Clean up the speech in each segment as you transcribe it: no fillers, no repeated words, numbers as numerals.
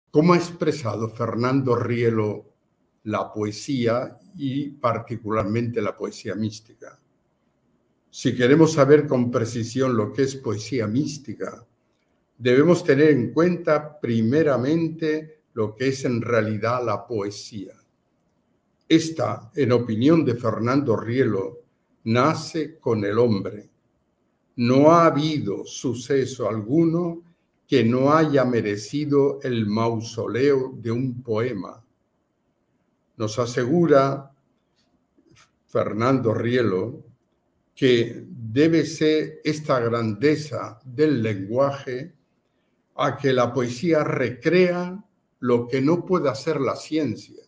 ¿Cómo ha expresado Fernando Rielo la poesía y particularmente la poesía mística? Si queremos saber con precisión lo que es poesía mística, debemos tener en cuenta primeramente lo que es en realidad la poesía. Esta, en opinión de Fernando Rielo, nace con el hombre. No ha habido suceso alguno que no haya merecido el mausoleo de un poema. Nos asegura Fernando Rielo que debe ser esta grandeza del lenguaje a que la poesía recrea lo que no puede hacer la ciencia.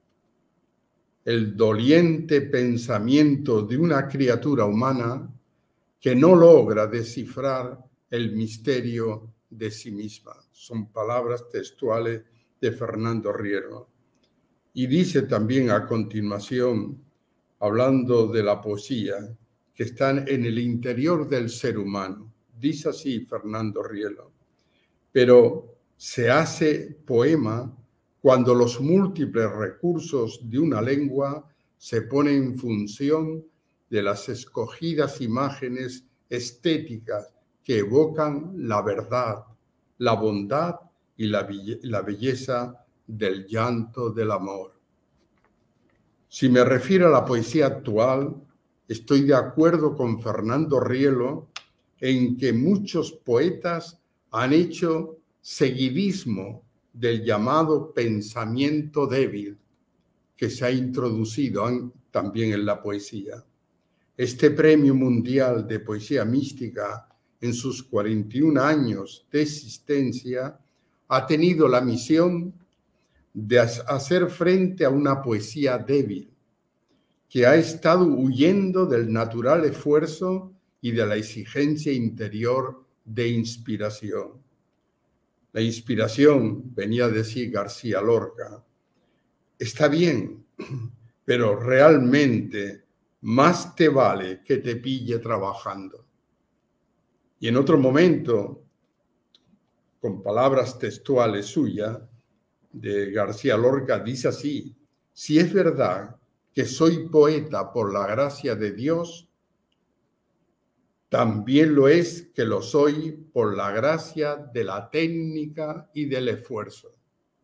El doliente pensamiento de una criatura humana que no logra descifrar el misterio de sí misma. Son palabras textuales de Fernando Rielo. Y dice también a continuación, hablando de la poesía, que están en el interior del ser humano. Dice así Fernando Rielo, pero se hace poema cuando los múltiples recursos de una lengua se ponen en función de las escogidas imágenes estéticas que evocan la verdad, la bondad y la belleza del llanto del amor. Si me refiero a la poesía actual, estoy de acuerdo con Fernando Rielo en que muchos poetas han hecho seguidismo del llamado pensamiento débil que se ha introducido también en la poesía. Este Premio Mundial de Poesía Mística, en sus 41 años de existencia, ha tenido la misión de hacer frente a una poesía débil, que ha estado huyendo del natural esfuerzo y de la exigencia interior de inspiración. La inspiración, venía a decir García Lorca, está bien, pero realmente más te vale que te pille trabajando. Y en otro momento, con palabras textuales suyas, de García Lorca, dice así: si es verdad que soy poeta por la gracia de Dios, también lo es que lo soy por la gracia de la técnica y del esfuerzo.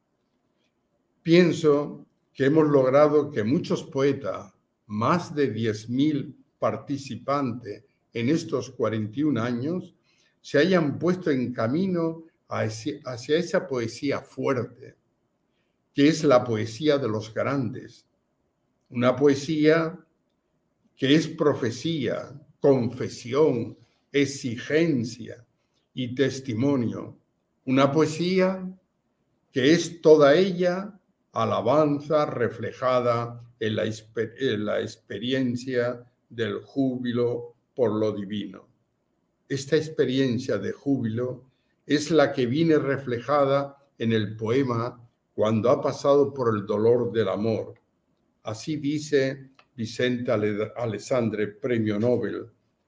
Pienso que hemos logrado que muchos poetas, más de 10.000 participantes en estos 41 años, se hayan puesto en camino hacia esa poesía fuerte, que es la poesía de los grandes. Una poesía que es profecía, confesión, exigencia y testimonio. Una poesía que es toda ella alabanza reflejada en la experiencia del júbilo por lo divino. Esta experiencia de júbilo es la que viene reflejada en el poema cuando ha pasado por el dolor del amor. Así dice Vicente Alessandre, Premio Nobel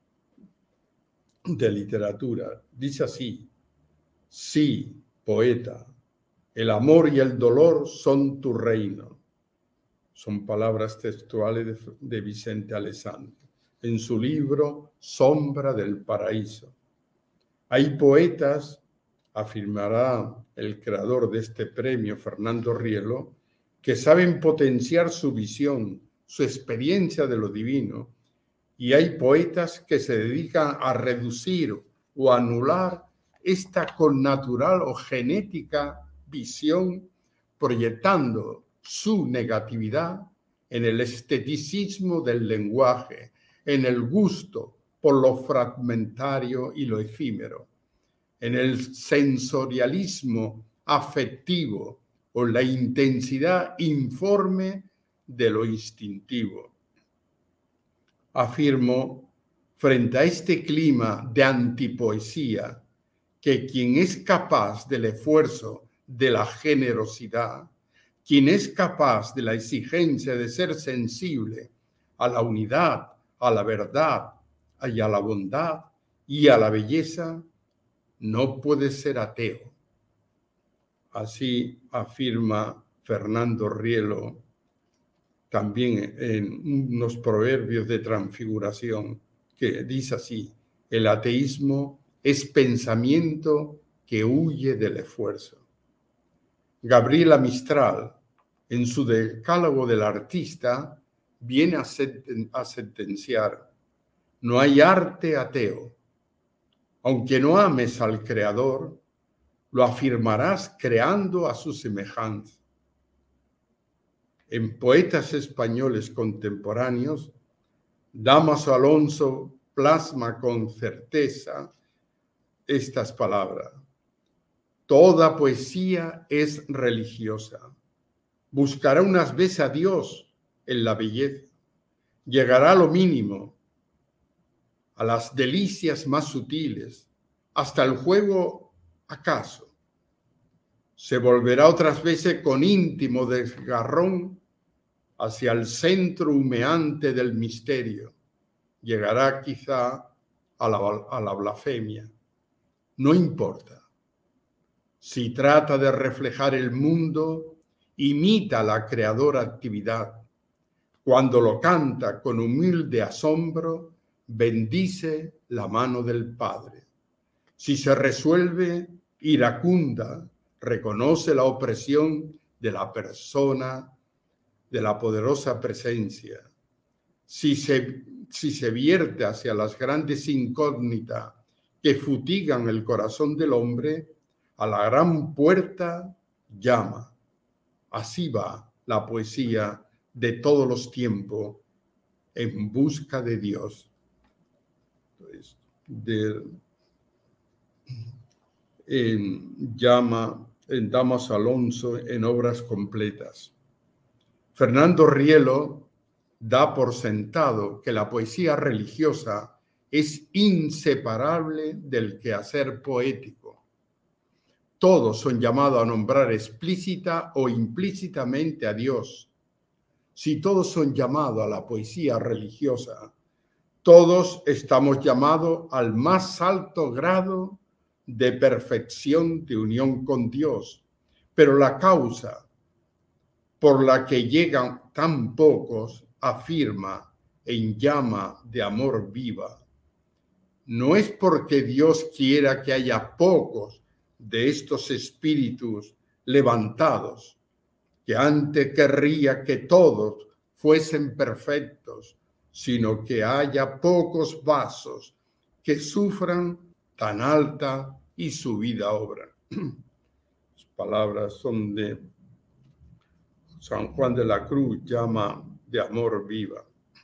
de Literatura. Dice así: sí, poeta, el amor y el dolor son tu reino. Son palabras textuales de Vicente Alessandre en su libro Sombra del Paraíso. Hay poetas, afirmará el creador de este premio, Fernando Rielo, que saben potenciar su visión, su experiencia de lo divino, y hay poetas que se dedican a reducir o anular esta connatural o genética visión, proyectando su negatividad en el esteticismo del lenguaje, en el gusto por lo fragmentario y lo efímero, en el sensorialismo afectivo o la intensidad informe de lo instintivo. Afirmo, frente a este clima de antipoesía, que quien es capaz del esfuerzo, de la generosidad, quien es capaz de la exigencia de ser sensible a la unidad, a la verdad y a la bondad y a la belleza, no puede ser ateo. Así afirma Fernando Rielo también en unos proverbios de transfiguración, que dice así: el ateísmo es pensamiento que huye del esfuerzo. Gabriela Mistral, en su Decálogo del Artista, viene a sentenciar: no hay arte ateo. Aunque no ames al Creador, lo afirmarás creando a su semejanza. En poetas españoles contemporáneos, Dámaso Alonso plasma con certeza estas palabras: toda poesía es religiosa. Buscará unas veces a Dios en la belleza. Llegará a lo mínimo, a las delicias más sutiles, hasta el juego acaso. Se volverá otras veces con íntimo desgarrón hacia el centro humeante del misterio. Llegará quizá a la blasfemia. No importa. Si trata de reflejar el mundo, imita la creadora actividad. Cuando lo canta con humilde asombro, bendice la mano del Padre. Si se resuelve iracunda, reconoce la opresión de la persona, de la poderosa presencia. Si se vierte hacia las grandes incógnitas que futigan el corazón del hombre, a la gran puerta llama. Así va la poesía de todos los tiempos en busca de Dios. Entonces, en Dámaso Alonso en Obras Completas. Fernando Rielo da por sentado que la poesía religiosa es inseparable del quehacer poético. Todos son llamados a nombrar explícita o implícitamente a Dios. Si todos son llamados a la poesía religiosa, todos estamos llamados al más alto grado de perfección de unión con Dios. Pero la causa por la que llegan tan pocos, afirma en llama de amor viva, no es porque Dios quiera que haya pocos de estos espíritus levantados, que antes querría que todos fuesen perfectos, sino que haya pocos vasos que sufran tan alta y subida obra. Las palabras son de San Juan de la Cruz, llama de amor viva.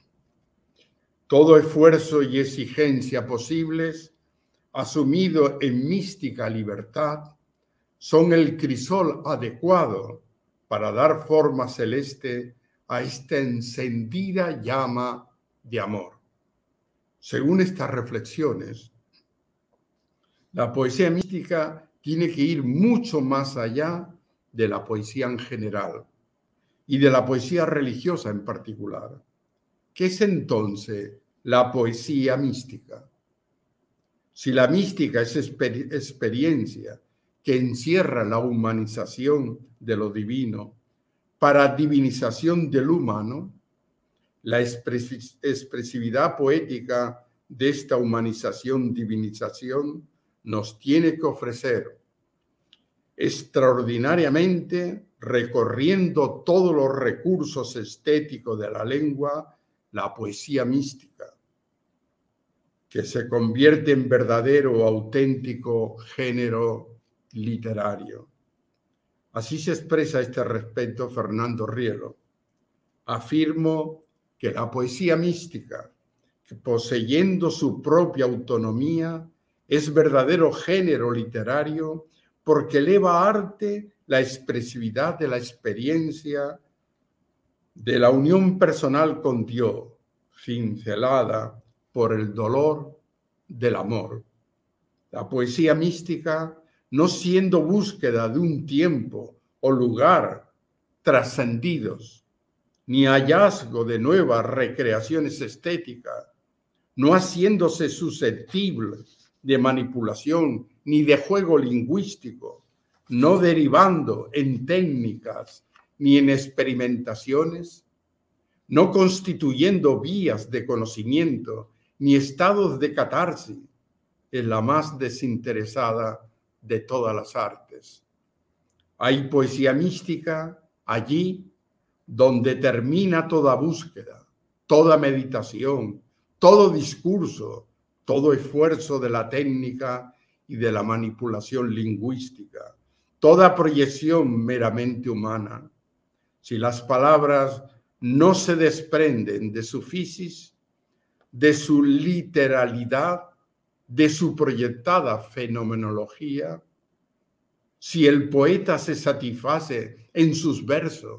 Todo esfuerzo y exigencia posibles, asumido en mística libertad, son el crisol adecuado para dar forma celeste a esta encendida llama de amor. Según estas reflexiones, la poesía mística tiene que ir mucho más allá de la poesía en general y de la poesía religiosa en particular. ¿Qué es entonces la poesía mística? Si la mística es experiencia que encierra la humanización de lo divino para divinización del humano, la expresividad poética de esta humanización, divinización, nos tiene que ofrecer extraordinariamente, recorriendo todos los recursos estéticos de la lengua, la poesía mística, que se convierte en verdadero, auténtico género literario. Así se expresa a este respecto Fernando Rielo. Afirmo que la poesía mística, poseyendo su propia autonomía, es verdadero género literario porque eleva a arte la expresividad de la experiencia de la unión personal con Dios, cincelada por el dolor del amor. La poesía mística, no siendo búsqueda de un tiempo o lugar trascendidos, ni hallazgo de nuevas recreaciones estéticas, no haciéndose susceptible de manipulación ni de juego lingüístico, no derivando en técnicas ni en experimentaciones, no constituyendo vías de conocimiento ni estados de catarsis, es la más desinteresada de todas las artes. Hay poesía mística allí donde termina toda búsqueda, toda meditación, todo discurso, todo esfuerzo de la técnica y de la manipulación lingüística, toda proyección meramente humana. Si las palabras no se desprenden de su fisis, de su literalidad, de su proyectada fenomenología, si el poeta se satisface en sus versos,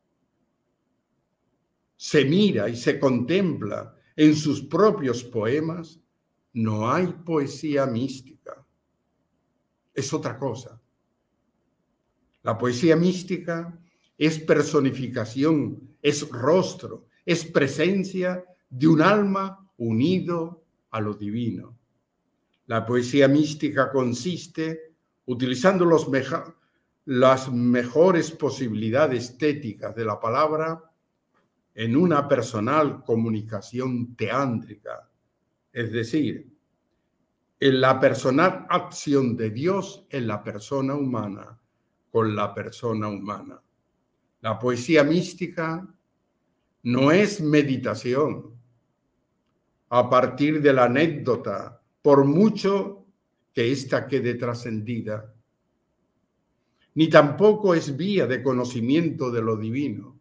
se mira y se contempla en sus propios poemas, no hay poesía mística. Es otra cosa. La poesía mística es personificación, es rostro, es presencia de un alma unido a lo divino. La poesía mística consiste, utilizando las mejores posibilidades estéticas de la palabra, en una personal comunicación teántrica, es decir, en la personal acción de Dios en la persona humana, con la persona humana. La poesía mística no es meditación a partir de la anécdota, por mucho que ésta quede trascendida, ni tampoco es vía de conocimiento de lo divino.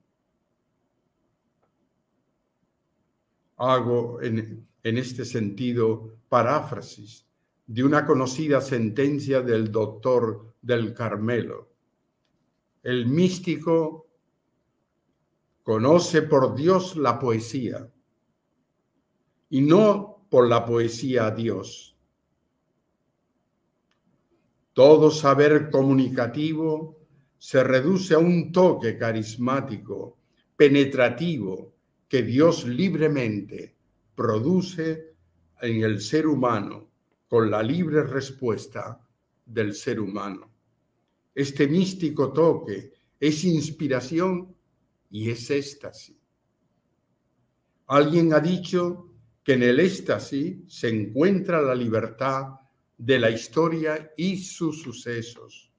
Hago en este sentido paráfrasis de una conocida sentencia del doctor del Carmelo. El místico conoce por Dios la poesía y no por la poesía a Dios. Todo saber comunicativo se reduce a un toque carismático, penetrativo, que Dios libremente produce en el ser humano con la libre respuesta del ser humano. Este místico toque es inspiración y es éxtasis. Alguien ha dicho que en el éxtasis se encuentra la libertad de la historia y sus sucesos.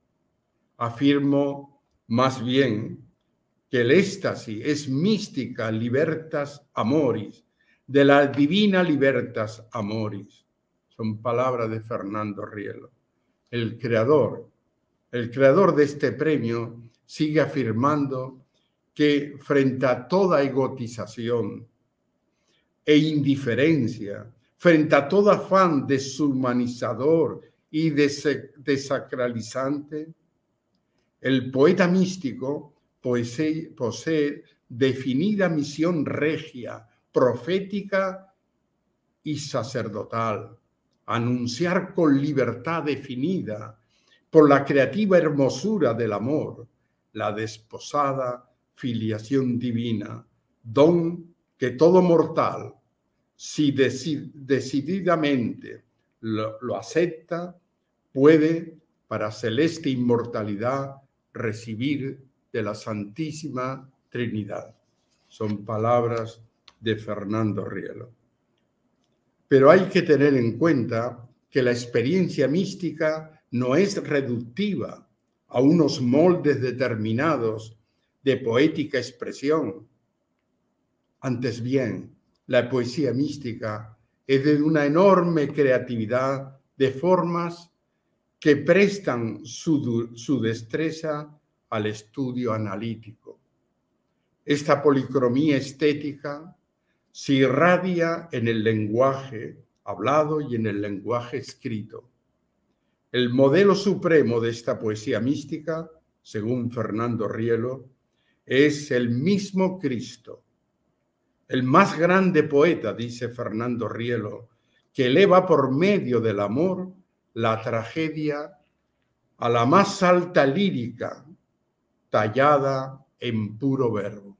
Afirmo más bien que el éxtasis es mística libertas amoris, de la divina libertas amoris. Son palabras de Fernando Rielo. El creador de este premio sigue afirmando que frente a toda egotización e indiferencia, frente a todo afán deshumanizador y desacralizante, el poeta místico posee definida misión regia, profética y sacerdotal, anunciar con libertad definida por la creativa hermosura del amor, la desposada filiación divina, don que todo mortal, si decididamente lo acepta, puede, para celeste inmortalidad, recibir de la Santísima Trinidad. Son palabras de Fernando Rielo. Pero hay que tener en cuenta que la experiencia mística no es reductiva a unos moldes determinados de poética expresión. Antes bien, la poesía mística es de una enorme creatividad de formas que prestan su destreza al estudio analítico. Esta policromía estética se irradia en el lenguaje hablado y en el lenguaje escrito. El modelo supremo de esta poesía mística, según Fernando Rielo, es el mismo Cristo. El más grande poeta, dice Fernando Rielo, que eleva por medio del amor la tragedia a la más alta lírica, tallada en puro verbo.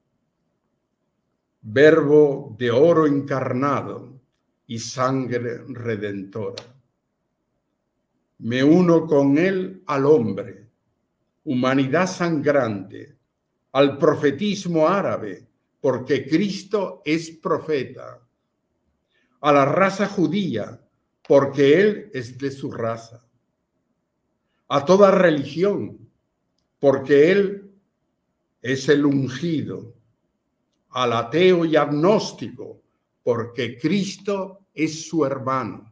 Verbo de oro encarnado y sangre redentora. Me uno con él al hombre, humanidad sangrante, al profetismo árabe, porque Cristo es profeta, a la raza judía, porque él es de su raza, a toda religión, porque él es el ungido, al ateo y agnóstico, porque Cristo es su hermano.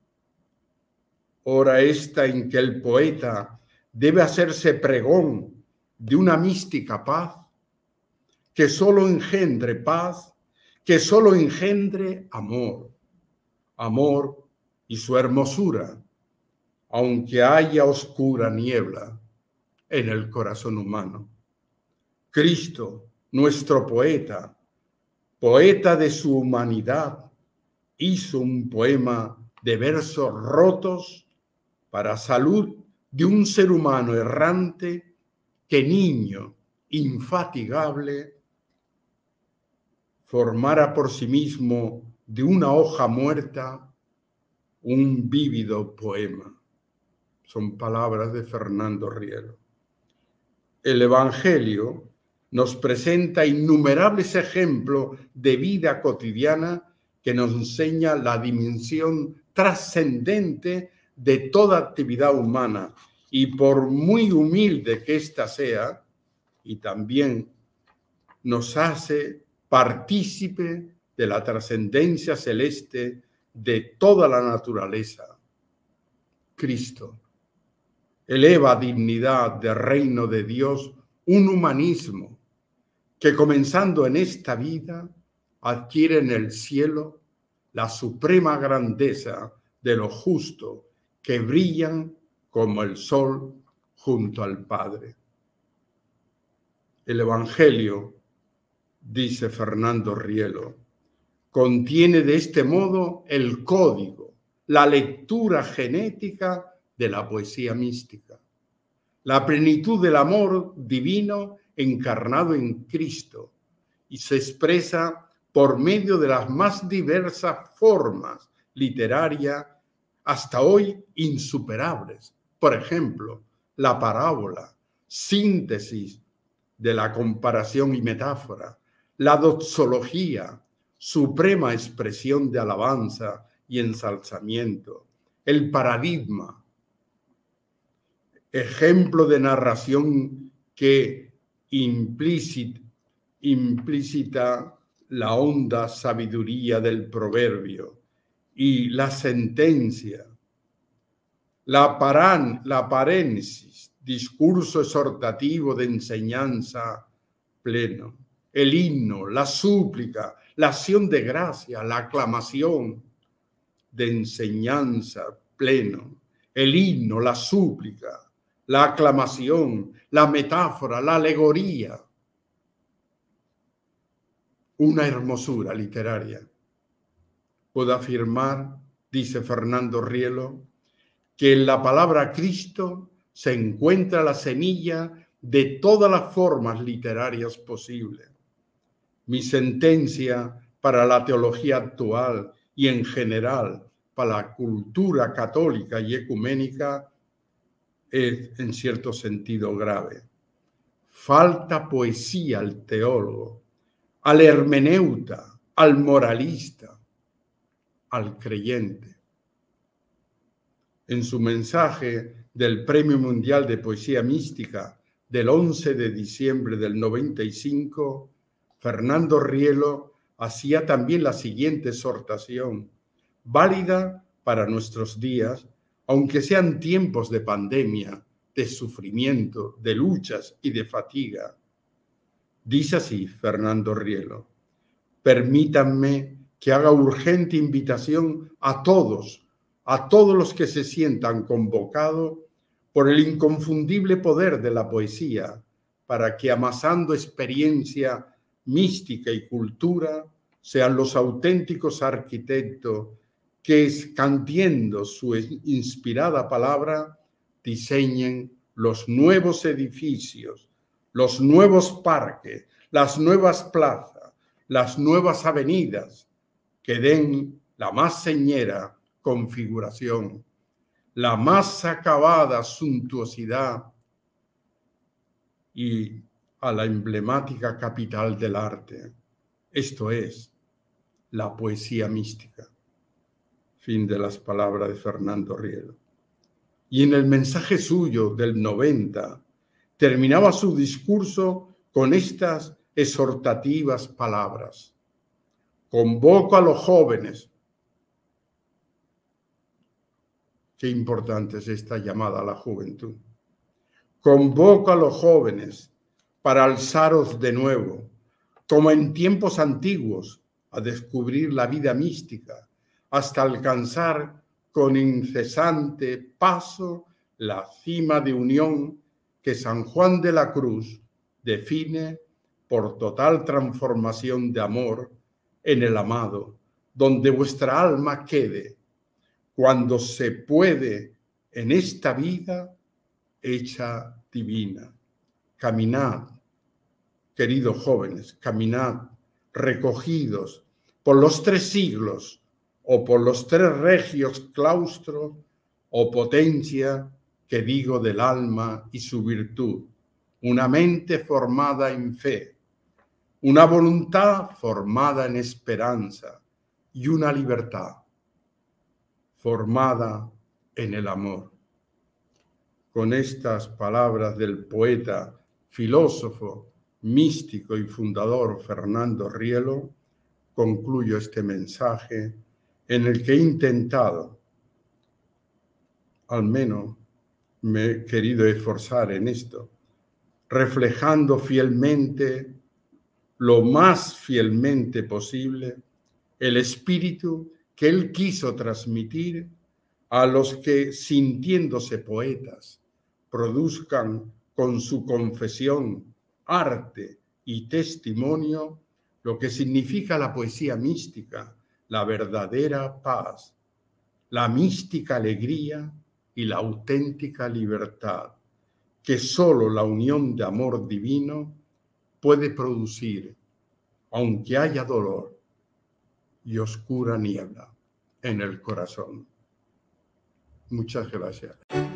Hora esta en que el poeta debe hacerse pregón de una mística paz, que solo engendre paz, que solo engendre amor, amor y su hermosura, aunque haya oscura niebla en el corazón humano. Cristo, nuestro poeta, poeta de su humanidad, hizo un poema de versos rotos para salud de un ser humano errante que niño, infatigable, formara por sí mismo de una hoja muerta un vívido poema. Son palabras de Fernando Rielo. El Evangelio nos presenta innumerables ejemplos de vida cotidiana que nos enseña la dimensión trascendente de toda actividad humana, y por muy humilde que ésta sea, y también nos hace partícipe de la trascendencia celeste de toda la naturaleza. Cristo eleva a dignidad de reino de Dios un humanismo que, comenzando en esta vida, adquiere en el cielo la suprema grandeza de lo justo, que brillan como el sol junto al Padre. El Evangelio, dice Fernando Rielo, contiene de este modo el código, la lectura genética de la poesía mística, la plenitud del amor divino encarnado en Cristo, y se expresa por medio de las más diversas formas literarias hasta hoy insuperables. Por ejemplo, la parábola, síntesis de la comparación y metáfora, la doxología, suprema expresión de alabanza y ensalzamiento, el paradigma, ejemplo de narración que implícita la honda sabiduría del proverbio, y la sentencia, la parénsis, discurso exhortativo de enseñanza pleno, el himno, la súplica, la acción de gracia, la aclamación de enseñanza pleno, el himno, la súplica, la aclamación, la metáfora, la alegoría. Una hermosura literaria. Puedo afirmar, dice Fernando Rielo, que en la palabra Cristo se encuentra la semilla de todas las formas literarias posibles. Mi sentencia para la teología actual y en general para la cultura católica y ecuménica es en cierto sentido grave. Falta poesía al teólogo, al hermeneuta, al moralista, al creyente. En su mensaje del Premio Mundial de Poesía Mística del 11 de diciembre del 95, Fernando Rielo hacía también la siguiente exhortación, válida para nuestros días, aunque sean tiempos de pandemia, de sufrimiento, de luchas y de fatiga. Dice así Fernando Rielo: permítanme que haga urgente invitación a todos los que se sientan convocados por el inconfundible poder de la poesía, para que, amasando experiencia mística y cultura, sean los auténticos arquitectos que, escandiendo su inspirada palabra, diseñen los nuevos edificios, los nuevos parques, las nuevas plazas, las nuevas avenidas, que den la más señera configuración, la más acabada suntuosidad y a la emblemática capital del arte. Esto es la poesía mística. Fin de las palabras de Fernando Rielo. Y en el mensaje suyo del 90, terminaba su discurso con estas exhortativas palabras. Convoco a los jóvenes. Qué importante es esta llamada a la juventud. Convoco a los jóvenes para alzaros de nuevo, como en tiempos antiguos, a descubrir la vida mística, hasta alcanzar con incesante paso la cima de unión que San Juan de la Cruz define por total transformación de amor en el amado, donde vuestra alma quede, cuando se puede en esta vida hecha divina. Caminad, queridos jóvenes, caminad recogidos por los 3 siglos o por los 3 regios claustros o potencia que digo del alma y su virtud, una mente formada en fe, una voluntad formada en esperanza y una libertad formada en el amor. Con estas palabras del poeta, filósofo, místico y fundador Fernando Rielo, concluyo este mensaje en el que he intentado, al menos me he querido esforzar en esto, reflejando fielmente, lo más fielmente posible, el espíritu que él quiso transmitir a los que, sintiéndose poetas, produzcan con su confesión, arte y testimonio lo que significa la poesía mística, la verdadera paz, la mística alegría y la auténtica libertad, que solo la unión de amor divino puede producir, aunque haya dolor y oscura niebla en el corazón. Muchas gracias.